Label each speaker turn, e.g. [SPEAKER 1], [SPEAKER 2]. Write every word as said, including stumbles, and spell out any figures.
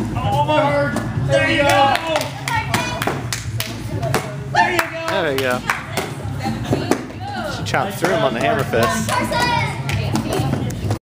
[SPEAKER 1] Almost. There you go. There you go.
[SPEAKER 2] There we go. She chopped through him on the hammer fist.